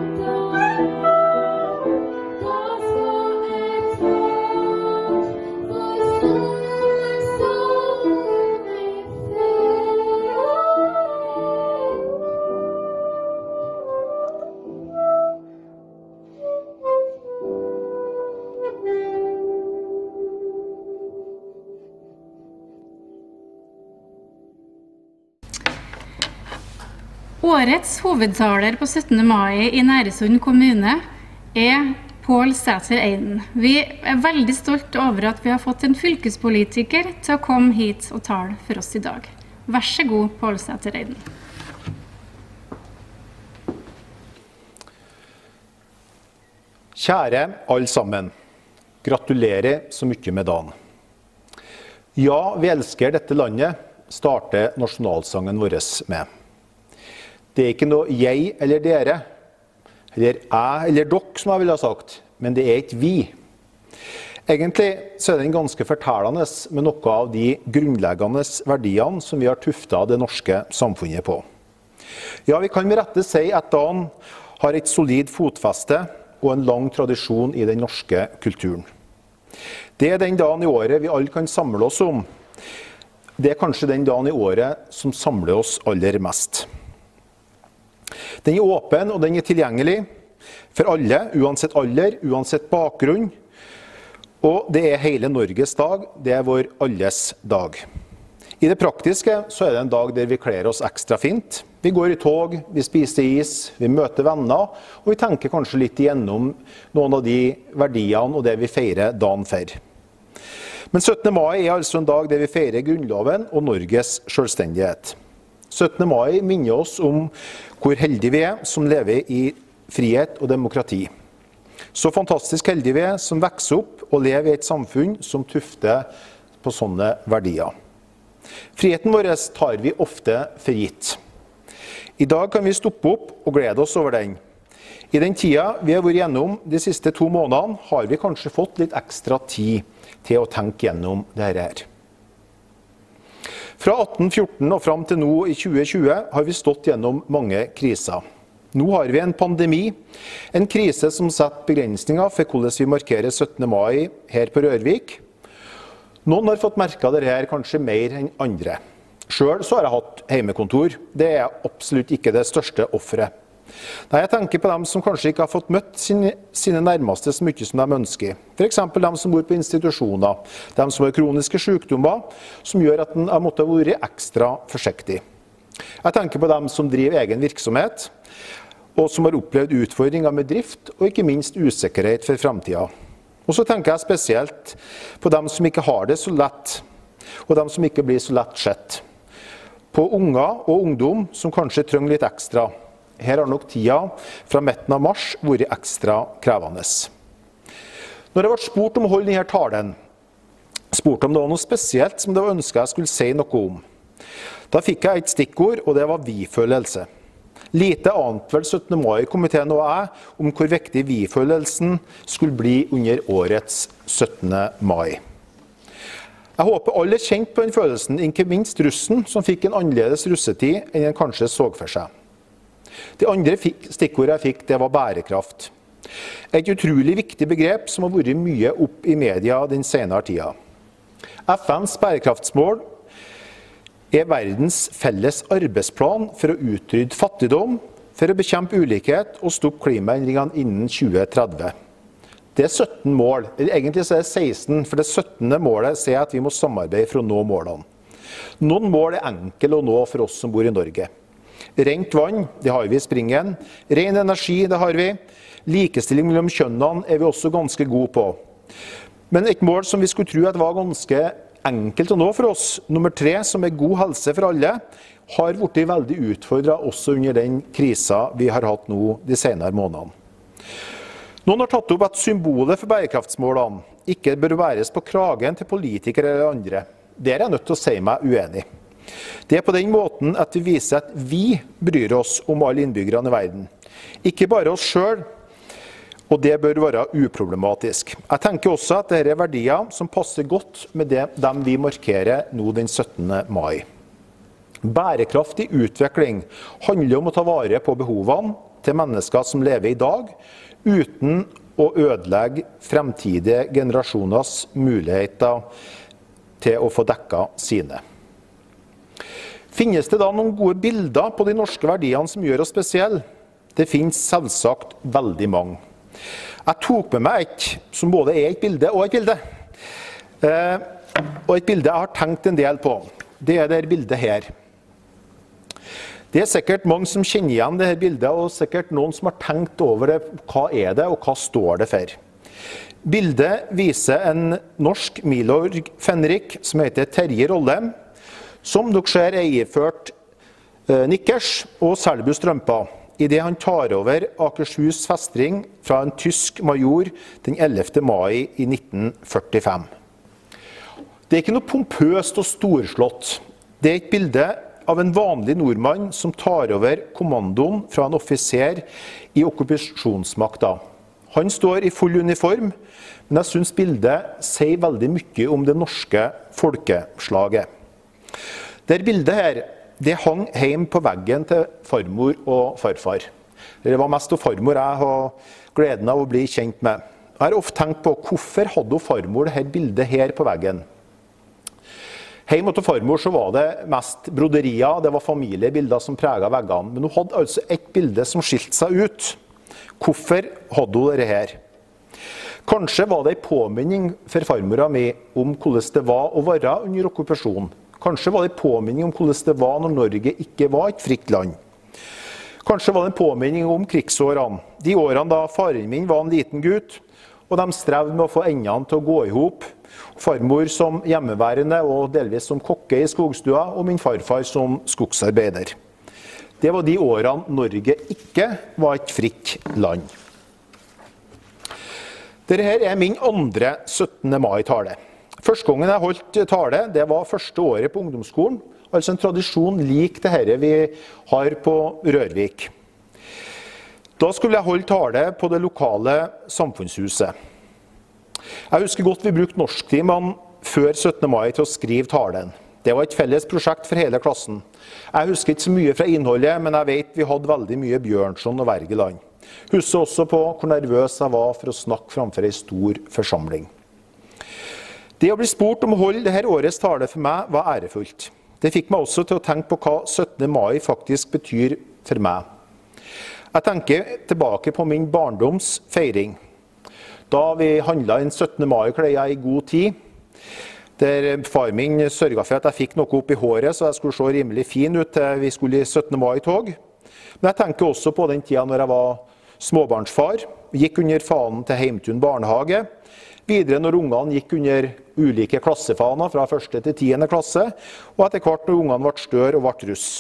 Speaker 1: Årets hovedtaler på 17. mai i Næresund kommune Pål Sæther Eiden. Vi veldig stolt over at vi har fått en fylkespolitiker til å komme hit og tale for oss i dag. Vær så god, Pål Sæther Eiden.
Speaker 19: Kjære alle sammen, gratulerer så mye med dagen. Ja, vi elsker dette landet, starter nasjonalsangen vår med. Det ikke noe jeg eller dere, eller jeg eller dere som jeg ville ha sagt, men det ikke vi. Egentlig så den ganske fortellende med noe av de grunnleggende verdiene som vi har tuftet det norske samfunnet på. Ja, vi kan med rette si at dagen har et solid fotfeste og en lang tradisjon i den norske kulturen. Det den dagen i året vi alle kan samle oss om. Det kanskje den dagen i året som samler oss aller mest. Den åpen og den tilgjengelig for alle, uansett alder, uansett bakgrunn. Og det hele Norges dag, det vår alles dag. I det praktiske så det en dag der vi kler oss ekstra fint. Vi går i tog, vi spiser is, vi møter venner, og vi tenker kanskje litt igjennom noen av de verdiene og det vi feirer dagen for. Men 17. mai altså en dag der vi feirer Grunnloven og Norges selvstendighet. 17. mai minner oss om hvor heldige vi som lever i frihet og demokrati. Så fantastisk heldige vi som vokser opp og lever i et samfunn som tufter på sånne verdier. Friheten vår tar vi ofte for gitt. I dag kan vi stoppe opp og glede oss over den. I den tida vi har vært gjennom de siste 2 månedene, har vi kanskje fått litt ekstra tid til å tenke gjennom dette her. Fra 1814 og fram til nå i 2020 har vi stått gjennom mange kriser. Nå har vi en pandemi, en krise som setter begrensninger for hvordan vi markerer 17. mai her på Rørvik. Noen har fått merket dette her kanskje mer enn andre. Selv så har jeg hatt heimekontor. Det absolutt ikke det største offeret. Nei, jeg tenker på dem som kanskje ikke har fått møtt sine nærmeste så mye som de ønsker. For eksempel dem som bor på institusjoner, dem som har kroniske sykdommer, som gjør at de har måttet være ekstra forsiktig. Jeg tenker på dem som driver egen virksomhet, og som har opplevd utfordringer med drift, og ikke minst usikkerhet for fremtiden. Og så tenker jeg spesielt på dem som ikke har det så lett, og dem som ikke blir så lett sett. På unger og ungdom som kanskje trenger litt ekstra. Her har nok tida fra midten av mars vært ekstra krevende. Når jeg ble spurt om å holde denne talen, spurte om det var noe spesielt som det var ønsket jeg skulle si noe om. Da fikk jeg et stikkord, og det var vi-følelse. Lite ante vel 17. mai-komiteen og jeg om hvor viktig vi-følelsen skulle bli under årets 17. mai. Jeg håper alle kjent på den følelsen, ikke minst russen, som fikk en annerledes russetid enn en kanskje så for seg. Det andre stikkordet jeg fikk, det var bærekraft. Et utrolig viktig begrep som har vært mye opp i media den senere tida. FNs bærekraftsmål verdens felles arbeidsplan for å utrydde fattigdom, for å bekjempe ulikhet og stoppe klimaendringene innen 2030. Det 17 mål, egentlig så det 16, for det 17. målet sier at vi må samarbeide for å nå målene. Noen mål enkle å nå for oss som bor i Norge. Rent vann, det har vi i springen. Ren energi, det har vi. Likestilling mellom kjønnene vi også ganske gode på. Men et mål som vi skulle tro at var ganske enkelt å nå for oss, nummer 3, som god helse for alle, har blitt veldig utfordret også under den krisen vi har hatt nå de senere månedene. Noen har tatt opp at symbolet for bærekraftsmålene ikke bør væres på kragen til politikere eller andre. Der er jeg nødt til å si meg uenig. Det på den måten at vi viser at vi bryr oss om alle innbyggerne i verden. Ikke bare oss selv, og det bør være uproblematisk. Jeg tenker også at dette er verdier som passer godt med dem vi markerer nå den 17. mai. Bærekraftig utvikling handler om å ta vare på behovene til mennesker som lever i dag, uten å ødelegge fremtidige generasjoners muligheter til å få dekket sine. Finnes det da noen gode bilder på de norske verdiene som gjør oss spesielle? Det finnes selvsagt veldig mange. Jeg tok med meg et som både er et bilde og et bilde. Og et bilde jeg har tenkt en del på. Det det bildet her. Det sikkert mange som kjenner igjen dette bildet, og sikkert noen som har tenkt over det. Hva det, og hva står det for? Bildet viser en norsk Milorg Fenrik som heter Terje Rolle, som dere ser iført nikkers og Selbu-strømper, i det han tar over Akershus festning fra en tysk major den 11. mai i 1945. Det ikke noe pompøst og storslått. Det et bilde av en vanlig nordmann som tar over kommandoen fra en offiser i okkupasjonsmakta. Han står i full uniform, men jeg synes bildet sier veldig mye om det norske folkeslaget. Det bildet her, det hang hjemme på veggen til farmor og farfar. Det var mest av farmor jeg har gleden av å bli kjent med. Jeg har ofte tenkt på hvorfor hadde farmor dette bildet her på veggen. Hjemme til farmor så var det mest broderier, det var familiebilder som preget veggene. Men hun hadde altså et bilde som skilte seg ut. Hvorfor hadde hun dette her? Kanskje var det en påminning for farmora mi om hvordan det var å være under okkupasjon. Kanskje var det en påminning om hvordan det var når Norge ikke var et fritt land. Kanskje var det en påminning om krigsårene. De årene da faren min var en liten gutt, og de strevde med å få endene til å gå ihop. Farmor som hjemmeværende og delvis som kokke i skogstua, og min farfar som skogsarbeider. Det var de årene Norge ikke var et fritt land. Dette min andre 17. mai-tale. Første gangen jeg holdt tale, det var første året på ungdomsskolen, altså en tradisjon lik dette vi har på Rørvik. Da skulle jeg holde tale på det lokale samfunnshuset. Jeg husker godt vi brukte norsktimene før 17. mai til å skrive talen. Det var et felles prosjekt for hele klassen. Jeg husker ikke så mye fra innholdet, men jeg vet vi hadde veldig mye Bjørnson og Wergeland. Husker også på hvor nervøs jeg var for å snakke framfor en stor forsamling. Det å bli spurt om å holde dette årets tale for meg var ærefullt. Det fikk meg også til å tenke på hva 17. mai faktisk betyr for meg. Jeg tenker tilbake på min barndoms feiring. Da vi handlet inn 17. mai-klær i god tid, der far min sørget for at jeg fikk noe opp i håret, så jeg skulle se rimelig fin ut til vi skulle i 17. mai-tog. Men jeg tenker også på den tiden når jeg var småbarnsfar, gikk under fanen til Heimtun barnehage, videre når ungene gikk under ulike klassefaner fra 1. til 10. klasse, og etter hvert når ungene ble større og ble russ.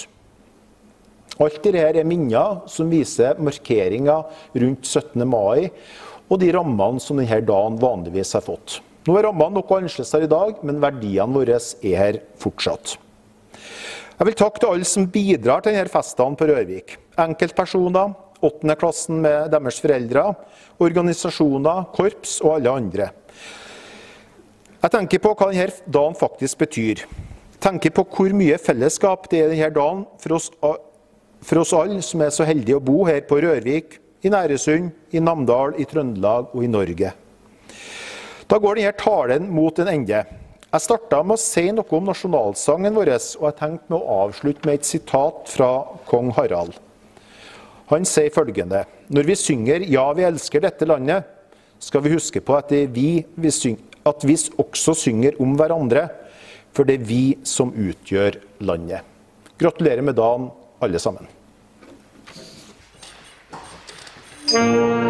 Speaker 19: Alt dette minner som viser markeringer rundt 17. mai, og de rammene som denne dagen vanligvis har fått. Nå rammene noe annerledes her i dag, men verdiene våre her fortsatt. Jeg vil takke til alle som bidrar til denne festen på Rørvik. Enkeltpersoner, 8. klassen med deres foreldre, organisasjoner, korps og alle andre. Jeg tenker på hva denne dagen faktisk betyr. Jeg tenker på hvor mye fellesskap det denne dagen for oss alle som så heldige å bo her på Rørvik, i Næresund, i Namdal, i Trøndelag og i Norge. Da går denne talen mot en ende. Jeg startet med å si noe om nasjonalsangen vår, og jeg tenkte med å avslutte med et sitat fra kong Harald. Han sier følgende: når vi synger «Ja, vi elsker dette landet», skal vi huske på at vi også synger om hverandre, for det vi som utgjør landet. Gratulerer med dagen, alle sammen.